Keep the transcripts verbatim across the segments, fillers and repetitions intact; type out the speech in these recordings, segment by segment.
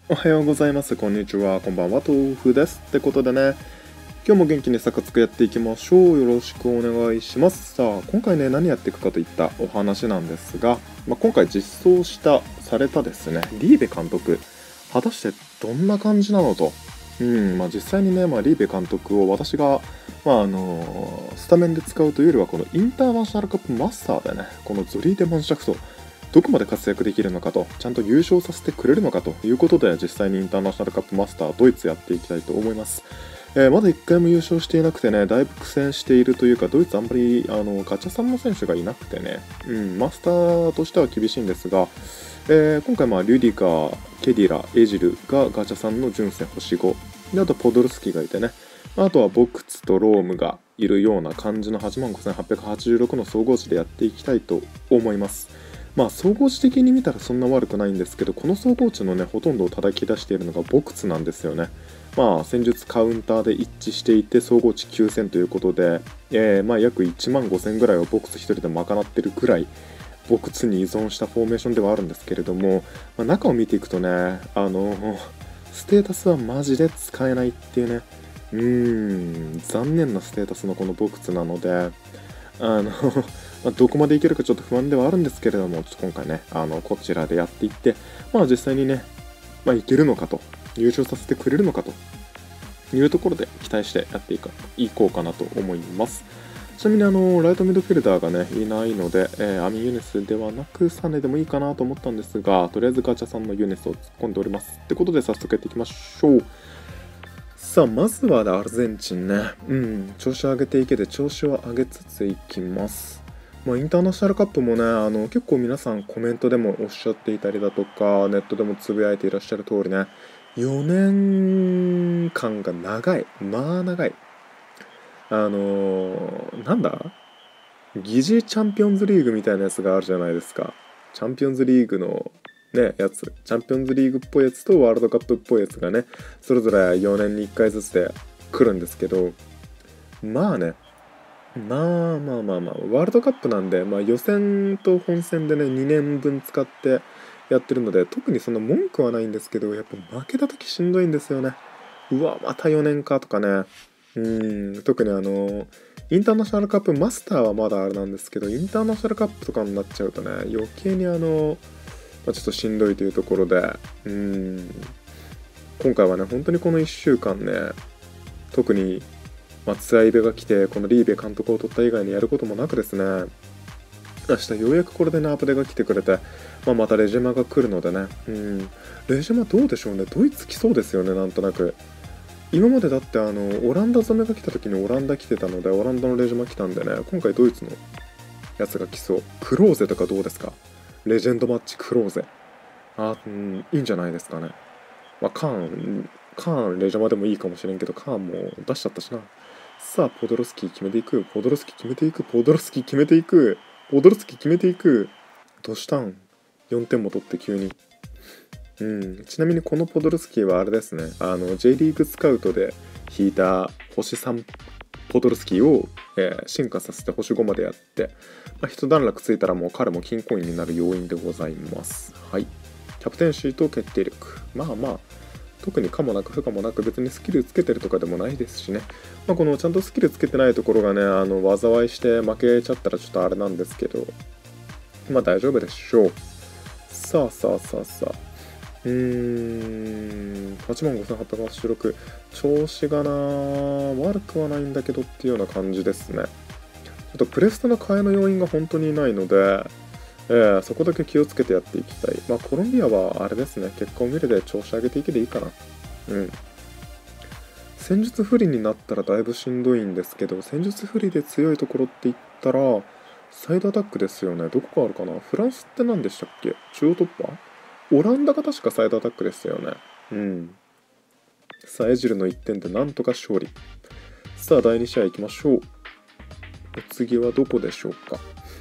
おはようございます。こんにちは。こんばんは。豆腐です。ってことでね、今日も元気にサクつくやっていきましょう。よろしくお願いします。さあ、今回ね、何やっていくかといったお話なんですが、まあ、今回実装した、されたですね、リーベ監督、果たしてどんな感じなのと。うん、まあ、実際にね、まあ、リーベ監督を私が、まああのスタメンで使うというよりは、このインターナショナルカップマスターでね、このゾリーデモンシャフト、どこまで活躍できるのかと、ちゃんと優勝させてくれるのかということで、実際にインターナショナルカップマスタードイツやっていきたいと思います。えーまだいっかいも優勝していなくてね、だいぶ苦戦しているというか、ドイツあんまりあのガチャさんの選手がいなくてね、うん、マスターとしては厳しいんですが、えー今回、まあ、リュディカー、ケディラ、エジルがガチャさんの純正星ご、であとポドルスキがいてね、あとはボクツとロームがいるような感じのはちまんごせんはっぴゃくはちじゅうろくの総合値でやっていきたいと思います。まあ総合値的に見たらそんな悪くないんですけど、この総合値のねほとんどを叩き出しているのがボクツなんですよね。まあ戦術カウンターで一致していて総合値きゅうせんということで、えーまあ約いちまんごせんぐらいをボクツひとりで賄ってるくらいボクツに依存したフォーメーションではあるんですけれども、まあ、中を見ていくとね、あのステータスはマジで使えないっていうね、うーん残念なステータスのこのボクツなので、あのまあ、どこまでいけるかちょっと不安ではあるんですけれども、ちょっと今回ね、あのこちらでやっていって、まあ実際にね、まあ、いけるのかと、優勝させてくれるのかというところで期待してやっていこうかなと思います。ちなみにあのライトミッドフィルダーがねいないので、えー、アミユネスではなくサネでもいいかなと思ったんですが、とりあえずガチャさんのユネスを突っ込んでおります。ってことで早速やっていきましょう。さあまずはアルゼンチンね、うん調子上げていけて調子を上げつついきます。まあ、インターナショナルカップもねあの結構皆さんコメントでもおっしゃっていたりだとかネットでもつぶやいていらっしゃる通りね、よねんかんが長い、まあ長い、あのーなんだ疑似チャンピオンズリーグみたいなやつがあるじゃないですか。チャンピオンズリーグのねやつ、チャンピオンズリーグっぽいやつとワールドカップっぽいやつがねそれぞれよねんにいっかいずつで来るんですけど、まあね、まあまあまあまあワールドカップなんで、まあ、予選と本戦でねにねんぶん使ってやってるので特にそんな文句はないんですけど、やっぱ負けた時しんどいんですよね。うわまたよねんかとかね、うーん特にあのインターナショナルカップマスターはまだあれなんですけど、インターナショナルカップとかになっちゃうとね余計にあの、まあ、ちょっとしんどいというところで、うーん今回はね本当にこのいっしゅうかんね、特に松合部が来てこのリーベ監督を取った以外にやることもなくですね、明日ようやくこれでねアプデが来てくれて、まあ、またレジェマが来るのでね、うんレジェマどうでしょうね、ドイツ来そうですよね。なんとなく今までだってあのオランダ攻めが来た時にオランダ来てたのでオランダのレジェマ来たんでね、今回ドイツのやつが来そう。クローゼとかどうですか、レジェンドマッチクローゼ。あうんいいんじゃないですかね。まあカーンカーンレジェマでもいいかもしれんけど、カーンも出しちゃったしな。さあポドロスキー決めていく、ポドロスキー決めていく、ポドロスキー決めていく、ポドロスキー決めていく。どうしたん、よんてんも取って急に。うん、ちなみにこのポドルスキーはあれですね、あの J リーグスカウトで引いた星さんポドルスキーを、えー進化させて星ごまでやって、まあ、一段落ついたらもう彼も金コインになる要因でございます。はい。キャプテンシーと決定力。まあまあ、特に可もなく不可もなく別にスキルつけてるとかでもないですしね。まあ、このちゃんとスキルつけてないところがね、あの災いして負けちゃったらちょっとあれなんですけど、まあ大丈夫でしょう。さあさあさあさあ。うーん、はちまんごせんはっぴゃくはちじゅうろく、調子がな悪くはないんだけどっていうような感じですね。ちょっとプレステの替えの要因が本当にいないので、えーそこだけ気をつけてやっていきたい。まあコロンビアはあれですね、結果を見るで調子上げていけでいいかな。うん。戦術不利になったらだいぶしんどいんですけど、戦術不利で強いところって言ったら、サイドアタックですよね。どこがあるかな、フランスって何でしたっけ、中央突破、オランダが確かサイドアタックですよね。うん。さあ、エジルのいってんでなんとか勝利。さあ、だいに試合行きましょう。お次はどこでしょうか。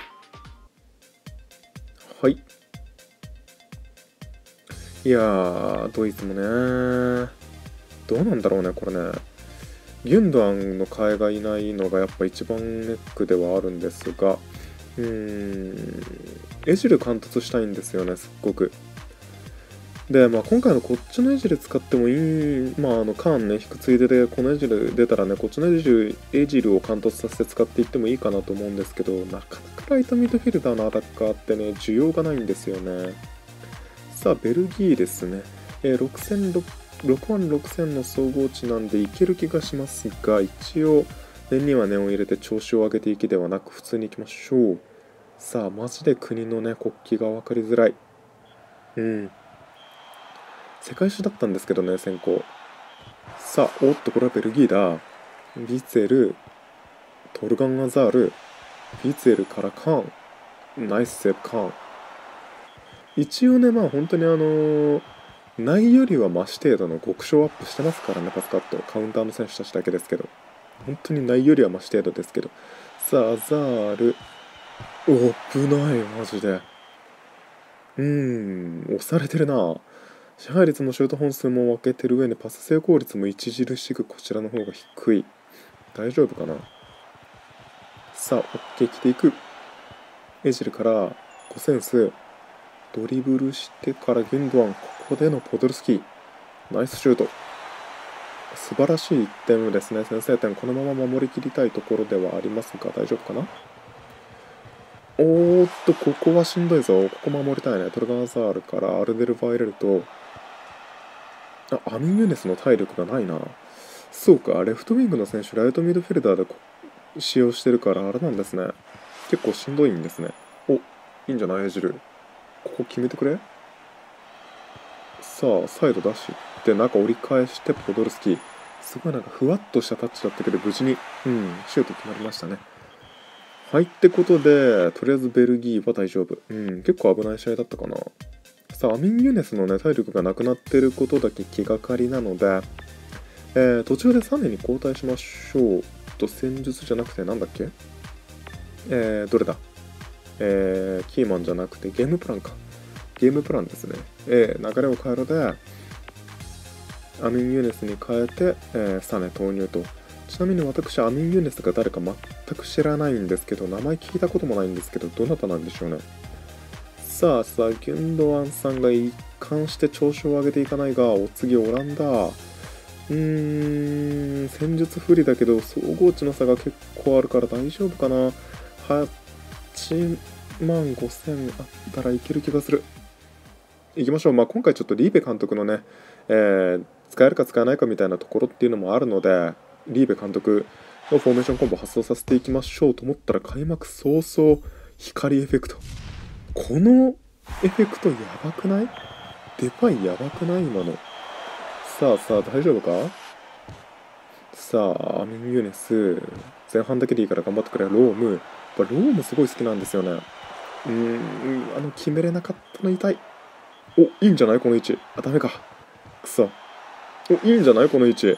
はい。いやー、ドイツもね、どうなんだろうね、これね。ギュンドアンの替えがいないのがやっぱ一番ネックではあるんですが、うーん、エジル貫突したいんですよね、すっごく。 で、まあ、今回のこっちのエジル使ってもいい、まあ、あの、カーンね、引くついでで、このエジル出たらね、こっちのエジル、エジルを貫突させて使っていってもいいかなと思うんですけど、なかなかライトミッドフィルダーのアタッカーってね、需要がないんですよね。さあ、ベルギーですね。えー、ろくせんろくまんろくせんの総合値なんでいける気がしますが、一応、念には念を入れて調子を上げていきではなく、普通に行きましょう。さあ、マジで国のね、国旗が分かりづらい。うん。世界史だったんですけどね、先行。さあ、おっと、これはベルギーだ。ビツェル、トルガン・アザール、ビツェルからカーン。ナイスセーブ、カーン。一応ね、まあ本当にあのー、ないよりはマシ程度の極小アップしてますからね、パスカット。カウンターの選手たちだけですけど。本当にないよりはマシ程度ですけど。さあ、アザール。お、危ない、マジで。うーん、押されてるな。支配率もシュート本数も分けてる上にパス成功率も著しくこちらの方が低い。大丈夫かな。さあ、オッケー来ていく。エジルからゴセンス。ドリブルしてからギュンドアン。ここでのポドルスキー。ナイスシュート。素晴らしいいってんですね。先制点。このまま守りきりたいところではありますが、大丈夫かな。おーっと、ここはしんどいぞ。ここ守りたいね。トルガン・アザールからアルデル・バイレルと、あ、アミン・ユネスの体力がないな。そうか、レフトウィングの選手、ライトミッドフィルダーで使用してるから、あれなんですね。結構しんどいんですね。お、いいんじゃない、エジル。ここ決めてくれ。さあ、サイド出して中折り返してポドルスキー。すごいなんかふわっとしたタッチだったけど、無事に、うん、シュート決まりましたね。はい、ってことで、とりあえずベルギーは大丈夫。うん、結構危ない試合だったかな。さあ、アミン・ユネスのね、体力がなくなってることだけ気がかりなので、えー、途中でサネに交代しましょう。と、戦術じゃなくて、なんだっけえー、どれだえー、キーマンじゃなくて、ゲームプランか。ゲームプランですね。えー、流れを変えるで、アミン・ユネスに変えて、えー、サネ投入と。ちなみに私、アミン・ユネスが誰か全く知らないんですけど、名前聞いたこともないんですけど、どなたなんでしょうね。さあさあ、ギュンドアンさんが一貫して調子を上げていかないが、お次オランダ。うーん、戦術不利だけど、総合値の差が結構あるから大丈夫かな。はちまんごせんあったらいける気がする。行きましょう。まあ、今回ちょっとリーベ監督のね、えー、使えるか使えないかみたいなところっていうのもあるので、リーベ監督のフォーメーションコンボ発動させていきましょうと思ったら、開幕早々光エフェクト。このエフェクトやばくない？デパイやばくない今の。さあさあ、大丈夫か？さあ、アミン・ユネス。前半だけでいいから頑張ってくれ。ローム。やっぱロームすごい好きなんですよね。うーん、あの、決めれなかったの痛い。お、いいんじゃないこの位置。あ、ダメか。くそ。お、いいんじゃないこの位置。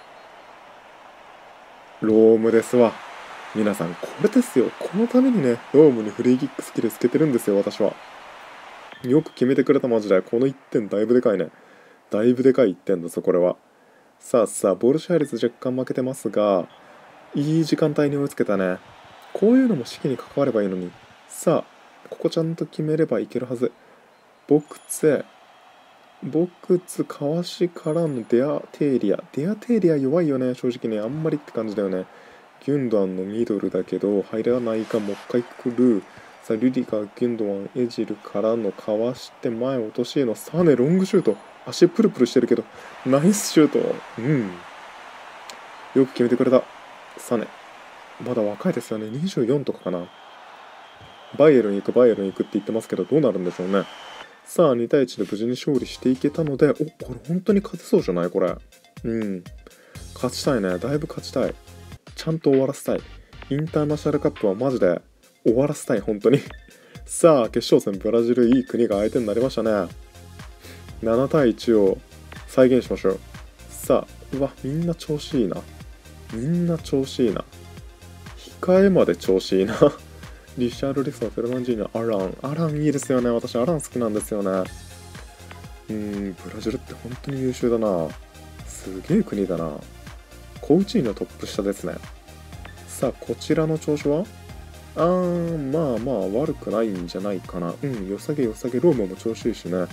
ロームですわ。皆さん、これですよ。このためにね、ロームにフリーキックスキルつけてるんですよ、私は。よく決めてくれたマジで。このいってんだいぶでかいね。だいぶでかいいってんだぞ、これは。さあさあ、ボール支配率若干負けてますが、いい時間帯に追いつけたね。こういうのも士気に関わればいいのに。さあ、ここちゃんと決めればいけるはず。ボクツェ。ボクツ、かわしからのデアテーリア。デアテーリア弱いよね、正直ね。あんまりって感じだよね。ギュンドアンのミドルだけど、入らないか、もう一回来る。さあ、リュディガー、ギュンドアン、エジルからのかわして前落としへのサネ、ロングシュート。足プルプルしてるけど、ナイスシュート。うん。よく決めてくれた。サネ。まだ若いですよね。にじゅうよんとかかな。バイエルン行く、バイエルン行くって言ってますけど、どうなるんでしょうね。さあ、にたいいちで無事に勝利していけたので、お、これ本当に勝てそうじゃないこれ。うん。勝ちたいね。だいぶ勝ちたい。ちゃんと終わらせたい。インターナショナルカップはマジで終わらせたい、本当に。さあ、決勝戦、ブラジル、いい国が相手になりましたね。ななたいいちを再現しましょう。さあ、うわ、みんな調子いいな。みんな調子いいな。控えまで調子いいな。リシャール・リソン、フェルナンジーニョ、アラン。アランいいですよね。私、アラン好きなんですよね。うーん、ブラジルって本当に優秀だな。すげえ国だな。コウチーニョトップ下ですね。さあ、こちらの調子はあー、まあまあ悪くないんじゃないかな。うん、良さげ良さげ。ローマも調子いいしね。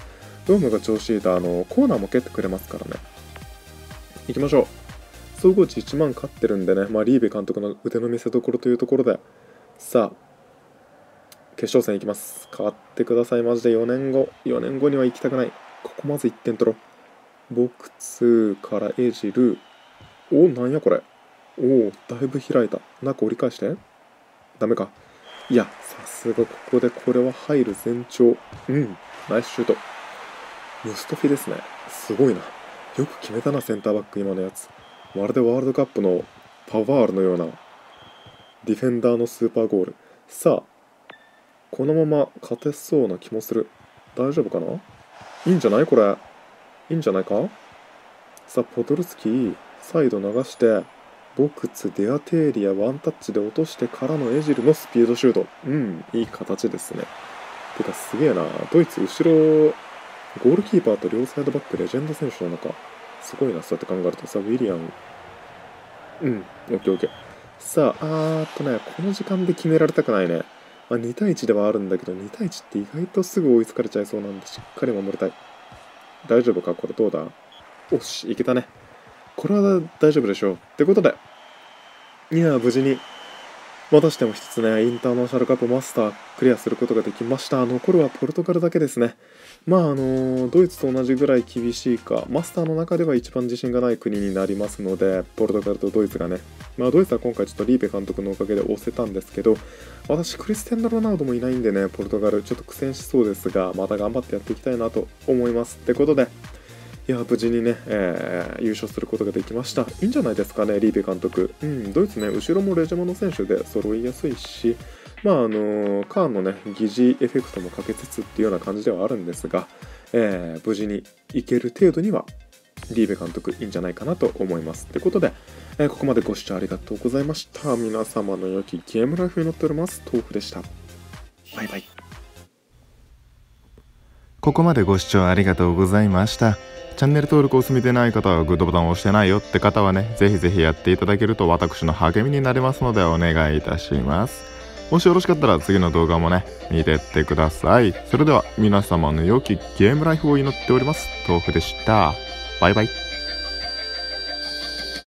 ドームが調子いいとあのコーナーも蹴ってくれますからね。行きましょう。総合値いちまん勝ってるんでね、まあ、リーベ監督の腕の見せ所というところで、さあ決勝戦いきます。勝ってください。マジでよねんごよねんごには行きたくない。ここまずいってん取ろう。ボクツーからエジル。お、なんやこれ。おお、だいぶ開いた。中折り返してダメか。いや、さすがここでこれは入る前兆。うん、ナイスシュート。ムストフィですね。すごいな。よく決めたな、センターバック今のやつ。まるでワールドカップのパワールのようなディフェンダーのスーパーゴール。さあ、このまま勝てそうな気もする。大丈夫かな？いいんじゃないこれ。いいんじゃないか？さあ、ポドルスキー、サイド流して、ボクツ、デアテーリア、ワンタッチで落としてからのエジルのスピードシュート。うん、いい形ですね。てか、すげえな。ドイツ、後ろ、ゴールキーパーと両サイドバック、レジェンド選手なのか。すごいな、そうやって考えると。さあ、ウィリアム。うん、オッケーオッケー。さあ、あーっとね、この時間で決められたくないね。まあ、に対いちではあるんだけど、に対いちって意外とすぐ追いつかれちゃいそうなんで、しっかり守りたい。大丈夫かこれどうだ？おし、いけたね。これは大丈夫でしょう。ってことで、いや、無事に、またしても一つね、インターナショナルカップマスタークリアすることができました。残るはポルトガルだけですね。まあ、あの、ドイツと同じぐらい厳しいか、マスターの中では一番自信がない国になりますので、ポルトガルとドイツがね、まあ、ドイツは今回ちょっとリーベ監督のおかげで押せたんですけど、私、クリスティアーノ・ロナウドもいないんでね、ポルトガル、ちょっと苦戦しそうですが、また頑張ってやっていきたいなと思います。ってことで、いや、無事にね、えー、優勝することができました。いいんじゃないですかね、リーベ監督。うん、ドイツね、後ろもレジェモの選手で揃いやすいし、まあ、あのー、カーンのね、疑似エフェクトもかけつつっていうような感じではあるんですが、えー、無事にいける程度には、リーベ監督いいんじゃないかなと思います。ってことで、えー、ここまでご視聴ありがとうございました。皆様の良きゲームライフに乗っております。豆腐でした。バイバイ。 ここまでご視聴ありがとうございました。チャンネル登録を済みでない方はグッドボタンを押してないよって方はね、ぜひぜひやっていただけると私の励みになりますのでお願いいたします。もしよろしかったら次の動画もね、見てってください。それでは皆様の良きゲームライフを祈っております。豆腐でした。バイバイ。